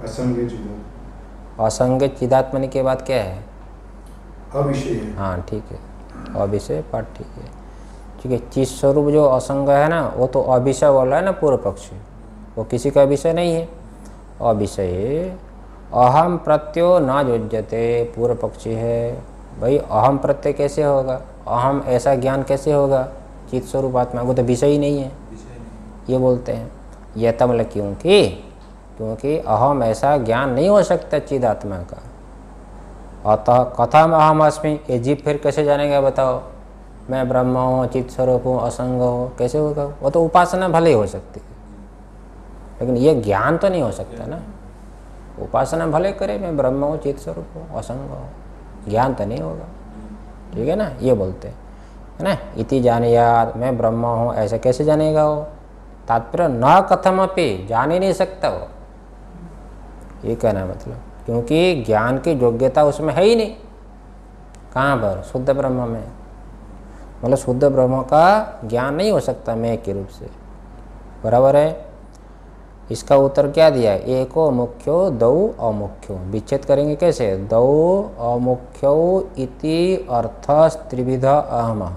असंग चिदात्मनि के बाद क्या है? अविषय। हाँ ठीक है, अविषय पाठ ठीक है। ठीक है, चित स्वरूप जो असंग है ना, वो तो अविषय बोल रहा है ना पूर्व पक्षी, वो किसी का विषय नहीं है। अविषय अहम प्रत्ययो न युज्यते, पूर्व पक्षी है। भाई अहम प्रत्यय कैसे होगा? अहम ऐसा ज्ञान कैसे होगा? चित स्वरूप आत्मा, वो तो विषय ही नहीं है, ये बोलते हैं। यह तमल क्योंकि अहम ऐसा ज्ञान नहीं हो सकता चिद आत्मा का। अतः कथम अहम अस्मि, ये जीव फिर कैसे जानेगा बताओ? मैं ब्रह्म हूँ, चित स्वरूप हूँ, असंग हूँ, कैसे होगा? वो तो उपासना भले ही हो सकती है, लेकिन ये ज्ञान तो नहीं हो सकता ना। उपासना भले करे मैं ब्रह्म हूँ, चित स्वरूप हूँ, असंग हूँ, ज्ञान तो नहीं होगा। ठीक है ना, ये बोलते हैं, है ना। इति जानीयात, मैं ब्रह्म हूँ, ऐसे कैसे जानेगा वो? तात्पर्य न कथमपि, जान ही नहीं सकता वो, ये कहना है मतलब, क्योंकि ज्ञान की योग्यता उसमें है ही नहीं। कहाँ पर? शुद्ध ब्रह्म में। मतलब शुद्ध ब्रह्म का ज्ञान नहीं हो सकता मैं के रूप से, बराबर है। इसका उत्तर क्या दिया? एको मुख्यो दौ अमुख्यो। विच्छेद करेंगे कैसे? दौ अमुख्यो इति अर्थ त्रिविध अहम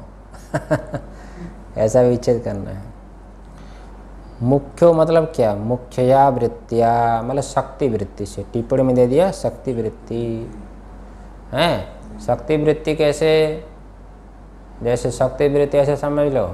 ऐसा विच्छेद करना है। मुख्यो मतलब क्या? मुख्यया वृत्तिया, मतलब शक्ति वृत्ति से। टिप्पणी में दे दिया शक्ति वृत्ति है। शक्ति वृत्ति कैसे? जैसे शक्ति वृत्ति ऐसे समझ लो,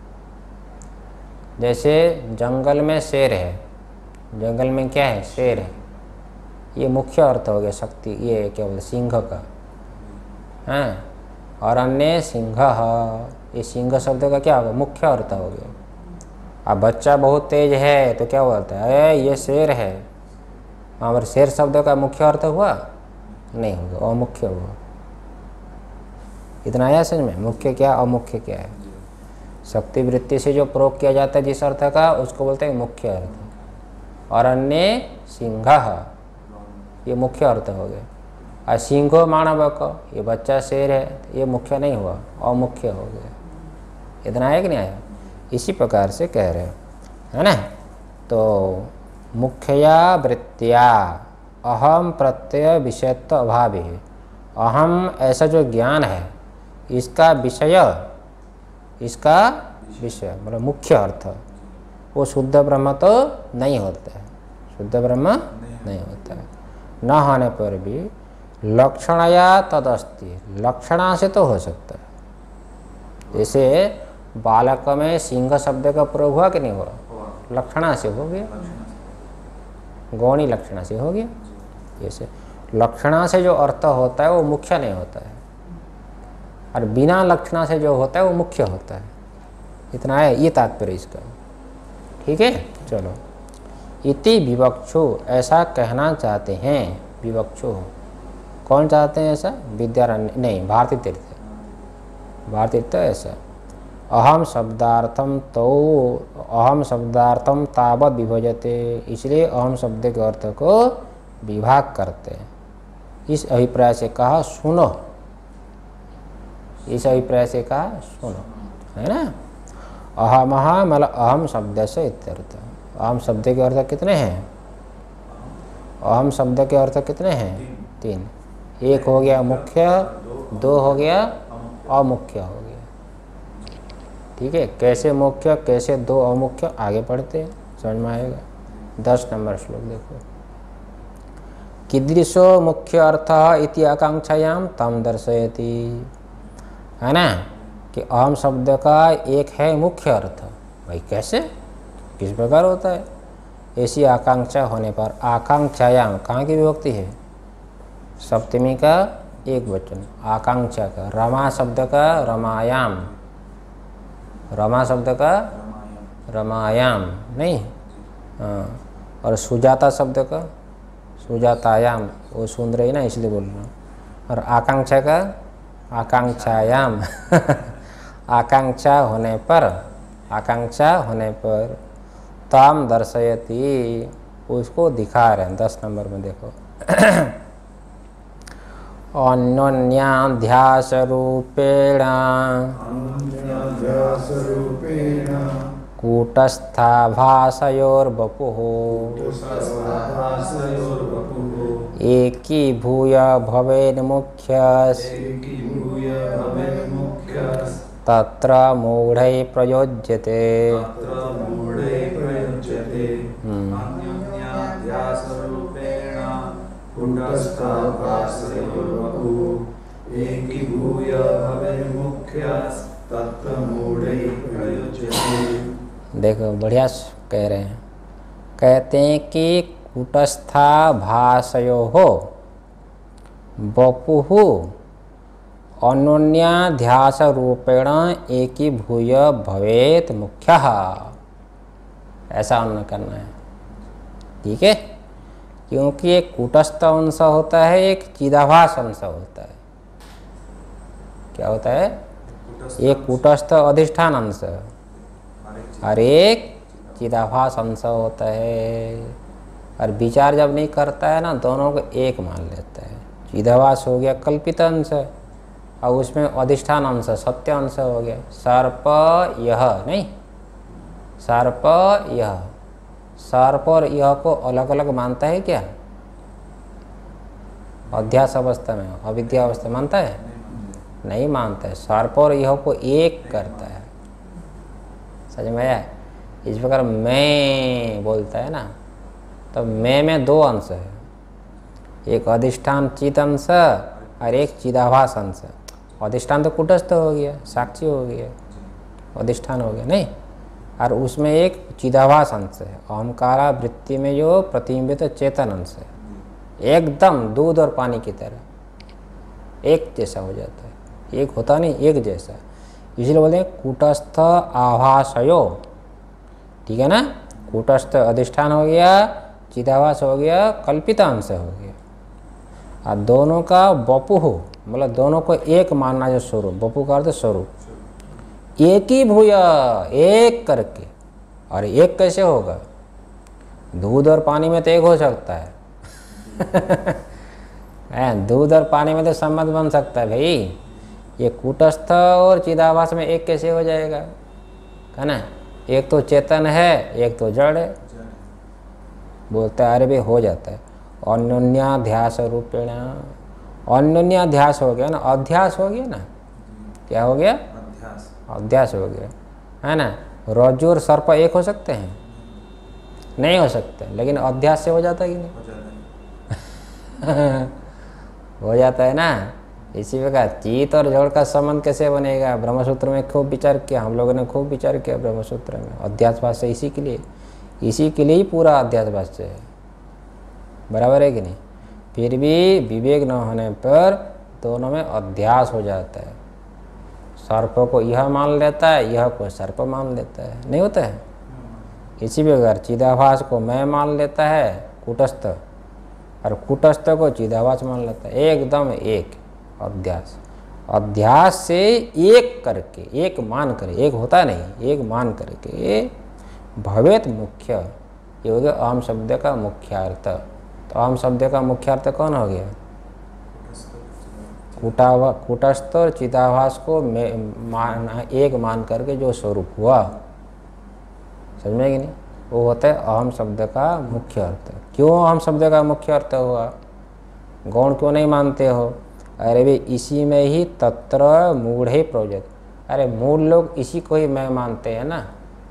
जैसे जंगल में शेर है, जंगल में क्या है? शेर है। ये मुख्य अर्थ हो गया शक्ति, ये क्या बोलते, सिंह का है। और अन्य सिंह, ये सिंह शब्द का क्या होगा? मुख्य अर्थ हो गया। अब बच्चा बहुत तेज है तो क्या बोलता है? ये शेर है। वहाँ पर शेर शब्द का मुख्य अर्थ हुआ? नहीं होगा, अमुख्य हुआ। इतना आया समझ में? मुख्य क्या, अमुख्य क्या है? शक्ति वृत्ति से जो प्रयोग किया जाता है जिस अर्थ का, उसको बोलते हैं मुख्य अर्थ। और अन्य सिंह, ये मुख्य अर्थ हो गया। और सिंहो मानव को, ये बच्चा शेर है, ये मुख्य नहीं हुआ, अमुख्य हो गया। इतना आया कि नहीं आया? इसी प्रकार से कह रहे हैं, है ना। तो मुख्यया वृत्तिया अहम प्रत्यय विषयत्व अभाव है। अहम ऐसा जो ज्ञान है, इसका विषय, इसका विषय मतलब मुख्य अर्थ, वो शुद्ध ब्रह्म तो नहीं होता है। शुद्ध ब्रह्म नहीं होता है। न होने पर भी लक्षणया तदस्ति, लक्षणा से तो हो सकता है। जैसे बालक में सिंह शब्द का प्रयोग हुआ कि नहीं हुआ? लक्षणा से हो गया, गौणी लक्षणा से हो गया। जैसे लक्षणा से जो अर्थ होता है वो मुख्य नहीं होता है, और बिना लक्षणा से जो होता है वो मुख्य होता है। इतना है, ये तात्पर्य इसका। ठीक है, चलो। इति विवक्षु, ऐसा कहना चाहते हैं। विवक्षु कौन चाहते हैं ऐसा? विद्यारण्य नहीं, भारती तीर्थ। भारती तीर्थ ऐसा अहम शब्दार्थम तो अहम शब्दार्थम तावत विभजते, इसलिए अहम शब्द के अर्थ को विभाग करते हैं। इस अभिप्राय से कहा सुनो, इस अभिप्राय से कहा सुनो, है ना। अहमहा मतलब अहम शब्द से इत्यर्थ। अहम शब्द के अर्थ कितने हैं? अहम शब्द के अर्थ कितने हैं? तीन। एक हो गया मुख्य, दो हो गया अमुख्य हो गया। ठीक है, कैसे मुख्य कैसे दो अमुख्य आगे पढ़ते हैं, समझ में आएगा। 10 नंबर श्लोक देखो। कीदृशो मुख्य अर्थ इति आकांक्षायाम तम दर्शयति, है ना, कि अहम शब्द का एक है मुख्य अर्थ। भाई कैसे, किस प्रकार होता है? ऐसी आकांक्षा होने पर, आकांक्षायाम कहाँ की विभक्ति है? सप्तमी का एक वचन, आकांक्षा का। रमा शब्द का रमायाम, रमा शब्द का रमायाम नहीं, हाँ। और सुजाता शब्द का सुजातायाम, वो सुन रही ना इसलिए बोल रहा हूँ। और आकांक्षा का आकांक्षायाम आकांक्षा होने पर, आकांक्षा होने पर ताम दर्शयति, उसको दिखा रहे हैं। 10 नंबर में देखो। अन्योन्याध्यास रूपेण कूटस्था भाषयोर्वपुः एकीभूय भवेन्मुख्यस् तत्र मूढ़ै प्रयोज्यते। देखो बढ़िया कह रहे हैं, कहते हैं कि कूटस्था भाषयो हो वपुहु अन्योन्याध्यास रूपेण एकीभूय भवेत मुख्यः, ऐसा उन्हें करना है। ठीक है, क्योंकि एक कूटस्थ अंश होता है, एक चिदाभास अंश होता है। क्या होता है? एक कूटस्थ अधिष्ठान अंश और एक चिदाभास अंश होता है। और विचार जब नहीं करता है ना, दोनों को एक मान लेता है। चिदाभास हो गया कल्पित अंश और उसमें अधिष्ठान अंश सत्य अंश हो गया। सर्प यह नहीं, सर्प यह, सर्प और यह को अलग अलग मानता है क्या? अध्यास अवस्था में, अविद्या अवस्था मानता है? नहीं मानता है। सर्प और यह को एक करता है। समझ में आया? इस प्रकार मैं बोलता है ना, तो मैं में दो अंश है, एक अधिष्ठान चित अंश और एक चिदाभास अंश। अधिष्ठान तो कूटस्थ हो गया, साक्षी हो गया, अधिष्ठान हो गया नहीं, और उसमें एक चिदाभास अंश है, अहंकारा वृत्ति में जो प्रतिबिंबित चेतन अंश है, एकदम दूध और पानी की तरह एक जैसा हो जाता है। एक होता नहीं, एक जैसा, इसलिए बोलते हैं कूटस्थ आभासयो। ठीक है ना, कूटस्थ अधिष्ठान हो गया, चिदाभास हो गया, कल्पित अंश हो गया, और दोनों का बपु हो, मतलब दोनों को एक मानना जो स्वरूप, बपु का अर्थ स्वरूप। एक ही भूय, एक करके। और एक कैसे होगा? दूध और पानी में तो एक हो सकता है दूध और पानी में तो संबंध बन सकता है भाई, ये कूटस्थ और चिदाभास में एक कैसे हो जाएगा? है ना, एक तो चेतन है, एक तो जड़ है। बोलता है अरे भाई हो जाता है। अन्योन्याध्यास रूपेण, अन्योन्याध्यास हो गया ना, अध्यास हो गया ना, क्या हो गया? अध्यास हो गया, है ना। रज्जु और सर्प एक हो सकते हैं? नहीं हो सकते, लेकिन अध्यास से हो जाता है कि नहीं? हो जाता है ना। इसी प्रकार चित और जड़ का संबंध कैसे बनेगा? ब्रह्मसूत्र में खूब विचार किया, हम लोगों ने खूब विचार किया ब्रह्मसूत्र में। अध्यास भाष्य इसी के लिए ही पूरा अध्यास भाष्य है, बराबर है कि नहीं? फिर भी विवेक न होने पर दोनों में अध्यास हो जाता है। सर्प को यह मान लेता है, यह को सर्प मान लेता है, नहीं होता है? इसी प्रकार चिदाभास को मैं मान लेता है कूटस्थ, और कूटस्थ को चिदाभास मान लेता है, एकदम एक अध्यास। अध्यास से एक करके, एक मान करे, एक होता नहीं, एक मान करके भवेत मुख्य, ये हो गया अहम शब्द का मुख्य अर्थ। तो अहम शब्द का मुख्य अर्थ कौन हो गया? कूटस्थ और चिदाभास को एक मान करके जो स्वरूप हुआ, समझ में कि नहीं? वो होता है अहम शब्द का मुख्य अर्थ। क्यों अहम शब्द का मुख्य अर्थ हुआ? गौण क्यों नहीं मानते हो? अरे भाई इसी में ही तत्र मूढ़े प्रयोजक, अरे मूढ़ लोग इसी को ही मैं मानते हैं ना।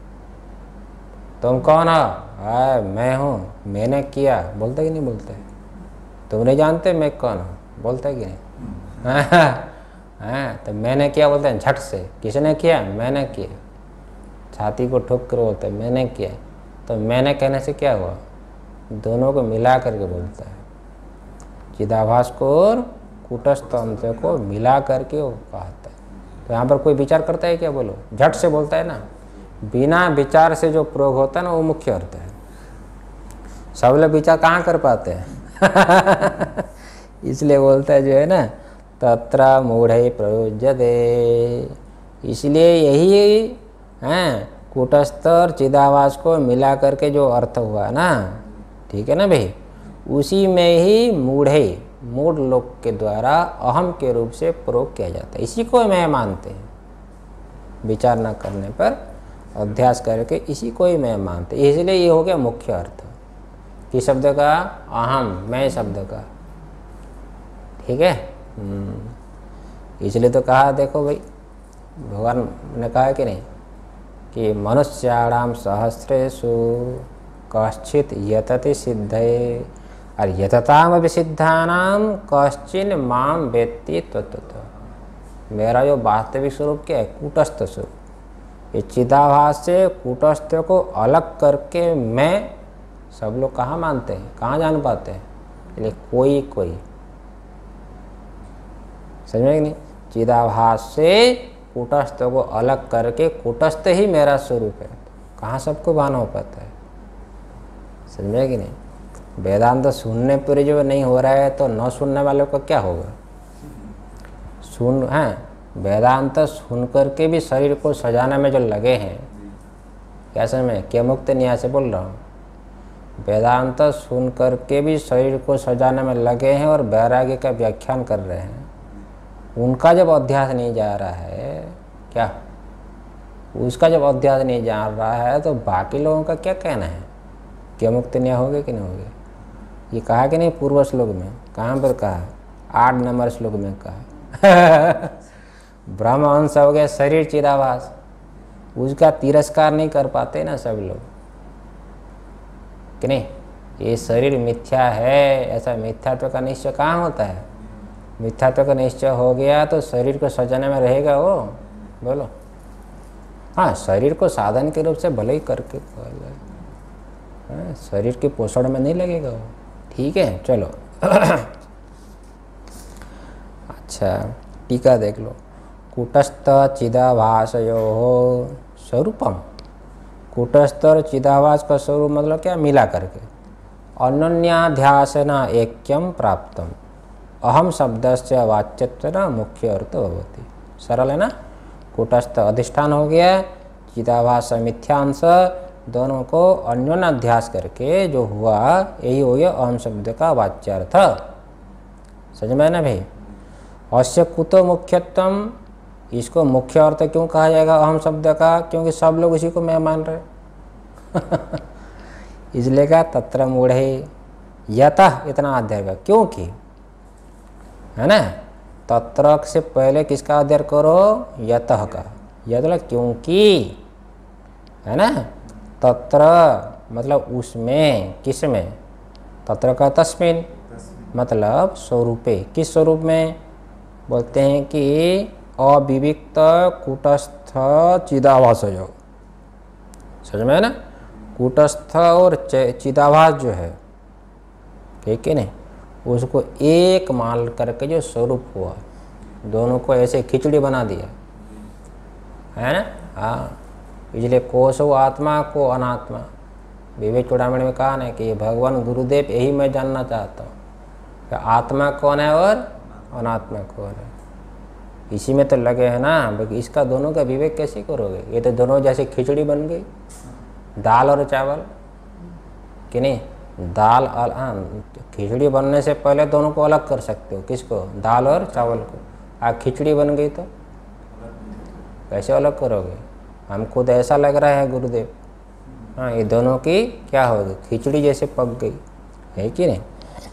तुम कौन हो? मैं हूँ, मैंने किया, बोलते कि नहीं बोलते? तुम नहीं जानते मैं कौन हूँ, बोलते कि नहीं? तो मैंने किया बोलते हैं झट से। किसने किया? मैंने किया। छाती को ठोक कर बोलते हैं मैंने किया। तो मैंने कहने से क्या हुआ? दोनों को मिला करके बोलता है, चिदाभास को और कूटस्थ अंश को मिला करके वो कहता है। तो यहाँ पर कोई विचार करता है क्या? बोलो, झट से बोलता है ना, बिना विचार से जो प्रयोग होता है ना वो मुख्य अर्थ है। सब लोग विचार कहाँ कर पाते हैं इसलिए बोलता है जो है ना तत्र मूढ़े प्रयोज्यते, इसलिए यही है कूटस्थ और चिदाभास को मिला करके जो अर्थ हुआ ना, ठीक है ना भाई, उसी में ही मूढ़ लोक के द्वारा अहम के रूप से प्रयोग किया जाता है। इसी को मैं मानते हैं, विचार न करने पर अध्यास करके इसी को ही मैं मानते, इसलिए ये हो गया मुख्य अर्थ किस शब्द का? अहम, मैं शब्द का। ठीक है, इसलिए तो कहा, देखो भाई भगवान ने कहा कि नहीं कि मनुष्याणाम सहस्रेषु कश्चित यतति सिद्धये और यतताम विसिद्धानाम कश्चिन माम वेत्ति तत्वतः। मेरा जो वास्तविक स्वरूप क्या है? कूटस्थ स्वरूप। ये चिदाभास से कूटस्थ को अलग करके मैं सब लोग कहाँ मानते हैं, कहाँ जान पाते हैं? इसलिए कोई समझ में नहीं, चिदाभास से कूटस्थ को अलग करके कूटस्थ ही मेरा स्वरूप है। कहाँ सबको भान हो पाता है? समझ में कि नहीं? वेदांत सुनने पर जो नहीं हो रहा है तो न सुनने वालों को क्या होगा? सुन हैं वेदांत सुन करके भी शरीर को सजाने में जो लगे हैं, क्या समझ? क्या मुक्त न्याय से बोल रहा हूँ। वेदांत सुन करके भी शरीर को सजाने में लगे हैं और वैराग्य का व्याख्यान कर रहे हैं, उनका जब अध्यास नहीं जा रहा है, क्या उसका जब अध्यास नहीं जा रहा है तो बाकी लोगों का क्या कहना है? क्या मुक्त न्याय होगे कि नहीं होगे? ये कहा कि नहीं पूर्व श्लोक में? कहाँ पर कहा? 8 नंबर श्लोक में कहा ब्रह्म अंश हो गया शरीर चिदाभास, उसका तिरस्कार नहीं कर पाते ना सब लोग कि नहीं? ये शरीर मिथ्या है, ऐसा मिथ्यात्व का निश्चय कहाँ होता है? मिथ्यात्व का निश्चय हो गया तो शरीर को सजाने में रहेगा वो? बोलो। हाँ, शरीर को साधन के रूप से भले ही करके शरीर के पोषण में नहीं लगेगा वो। ठीक है, चलो अच्छा टीका देख लो। कूटस्थ चिदाभासयो स्वरूपम, कूटस्थ और चिदाभास का स्वरूप मतलब क्या? मिला करके अनन्याध्यासन ऐक्यम प्राप्तम अहम शब्दस्य वाच्यत्व न मुख्य अर्थ भवति। सरल है ना? कूटस्थ अधिष्ठान हो गया, चिदाभास मिथ्यांश, दोनों को अन्योन्याध्यास करके जो हुआ यही हो गया अहम शब्द का वाच्यार्थ। समझ में ना भाई? अस्य कुतो मुख्यत्वम, इसको मुख्य अर्थ क्यों कहा जाएगा अहम शब्द का? क्योंकि सब लोग उसी को मैं मान रहे इसलिए का तत्र मूढ़े यतः इतना अध्यय का, क्योंकि है ना, तत्र से पहले किसका अध्ययन करो? यतः का। यत मतलब क्योंकि, है ना? तत्र मतलब उसमें, किस में? तत्र का तस्मिन मतलब स्वरूपे, किस स्वरूप में? बोलते हैं कि अविविक्त कूटस्थ चिदाभासयो। समझ में है ना? कूटस्थ और चिदाभास जो है, ठीक है नहीं, उसको एक मान करके जो स्वरूप हुआ, दोनों को ऐसे खिचड़ी बना दिया, है ना? हाँ, इसलिए कोसो आत्मा को अनात्मा। विवेक चूड़ामणि में कहा ना कि भगवान गुरुदेव यही मैं जानना चाहता हूँ कि आत्मा कौन है और अनात्मा कौन है। इसी में तो लगे हैं ना, बाकी इसका दोनों का विवेक कैसे करोगे? ये तो दोनों जैसे खिचड़ी बन गई, दाल और चावल कि नहीं? दाल खिचड़ी बनने से पहले दोनों को अलग कर सकते हो। किसको? दाल और चावल को। आप खिचड़ी बन गई तो कैसे अलग करोगे? हम खुद ऐसा लग रहा है गुरुदेव, हाँ ये दोनों की क्या होगी? खिचड़ी जैसे पक गई, है कि नहीं?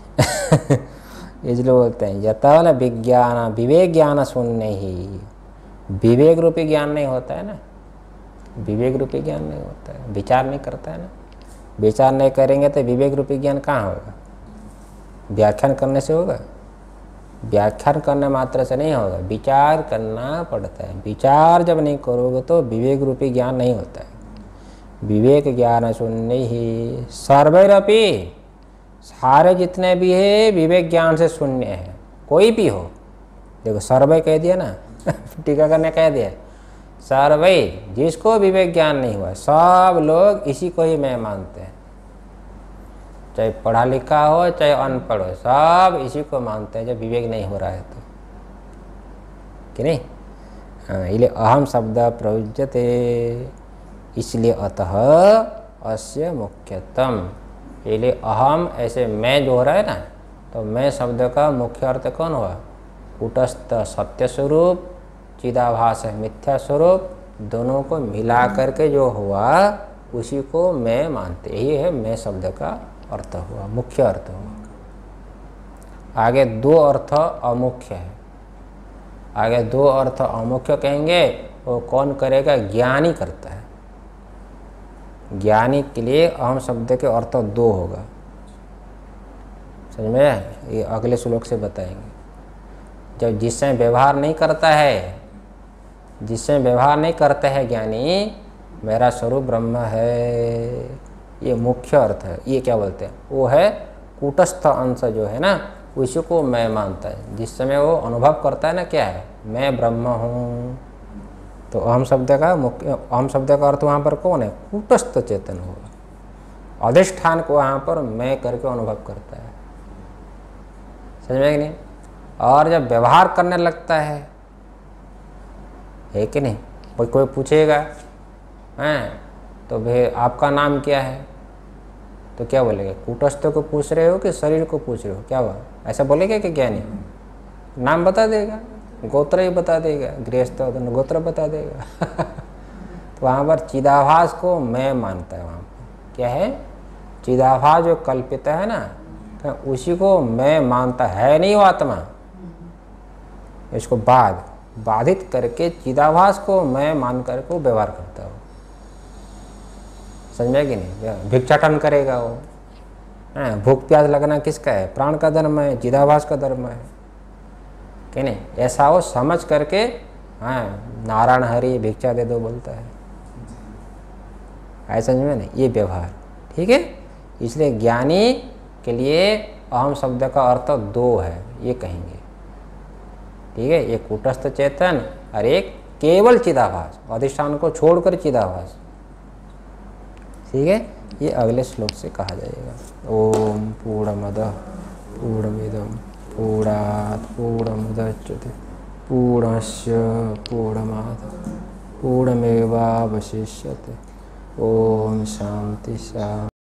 इसलिए बोलते हैं यथा वाला विज्ञान, विवेक ज्ञान सुनने ही, विवेक रूपी ज्ञान नहीं होता है ना, विवेक रूपी ज्ञान नहीं होता है, विचार नहीं करता है ना। विचार नहीं करेंगे तो विवेक रूपी ज्ञान कहाँ होगा? व्याख्यान करने से होगा? व्याख्यान करने मात्र से नहीं होगा, विचार करना पड़ता है। विचार जब नहीं करोगे तो विवेक रूपी ज्ञान नहीं होता है। विवेक ज्ञान सुनने ही सर्वैरपि, सारे जितने भी है विवेक ज्ञान से शून्य है, कोई भी हो। देखो सर्वे कह दिया ना टीका करने कह दिया, सर्वे जिसको विवेक ज्ञान नहीं हुआ, सब लोग इसी को ही मैं मानते हैं, चाहे पढ़ा लिखा हो चाहे अनपढ़ हो, सब इसी को मानते हैं जब विवेक नहीं हो रहा है तो, कि नहीं? हाँ, इसलिए अहम शब्द प्रयुज्यते, इसलिए अतः अस्य मुख्यतम, इसलिए अहम ऐसे मैं जो हो रहा है ना, तो मैं शब्द का मुख्य अर्थ कौन हुआ? कूटस्थ सत्य स्वरूप, चिदाभास मिथ्या स्वरूप, दोनों को मिला करके जो हुआ उसी को मैं मानते, यही है मैं शब्द का अर्थ हुआ, मुख्य अर्थ हुआ। आगे दो अर्थ अमुख्य है, आगे दो अर्थ अमुख्य कहेंगे, वो कौन करेगा? ज्ञानी करता है। ज्ञानी के लिए अहम शब्द के अर्थ दो होगा, समझ में? ये अगले श्लोक से बताएंगे। जब जिससे व्यवहार नहीं करता है, जिससे व्यवहार नहीं करता है ज्ञानी, मेरा स्वरूप ब्रह्म है, ये मुख्य अर्थ है। ये क्या बोलते हैं? वो है कूटस्थ अंश जो है ना, उसी को मैं मानता है। जिस समय वो अनुभव करता है ना, क्या है, मैं ब्रह्म हूँ, तो अहम शब्द का मुख्य, अहम शब्द का अर्थ वहाँ पर कौन है, कूटस्थ चेतन होगा। अधिष्ठान को वहाँ पर मैं करके अनुभव करता है, समझ में कि नहीं। और जब व्यवहार करने लगता है कि नहीं, कोई पूछेगा हैं तो भाई आपका नाम क्या है, तो क्या बोलेगा, कूटस्थ को पूछ रहे हो कि शरीर को पूछ रहे हो, क्या हुआ, ऐसा बोलेगा कि क्या नहीं, नाम बता देगा, गोत्र ही बता देगा, गृहस्थ हो तो गोत्र बता देगा तो वहाँ पर चिदाभास को मैं मानता है। वहाँ पर क्या है, चिदाभास जो कल्पित है ना, तो उसी को मैं मानता है, नहीं वो आत्मा, इसको बाधित करके चिदाभास को मैं मान करके व्यवहार करता हूँ, समझे कि नहीं। भिक्षाटन करेगा वो, भूख प्यास लगना किसका है, प्राण का धर्म है, चिदाभास का धर्म है कि नहीं। ऐसा वो समझ करके नारायण हरि भिक्षा दे दो बोलता है, ऐसा समझ में नहीं, ये व्यवहार, ठीक है। इसलिए ज्ञानी के लिए अहम शब्द का अर्थ दो है, ये कहेंगे, ठीक है। एक कूटस्थ चेतन और एक केवल चिदाभास, अधिष्ठान को छोड़कर चिदाभास, ठीक है। ये अगले श्लोक से कहा जाएगा। ओम पूर्णमदः पूर्णमिदं पूर्णात् पूर्णमुदच्यते पूर्णस्य पूर्णमादाय पूर्णमेवावशिष्यते। ओम शांति शांति।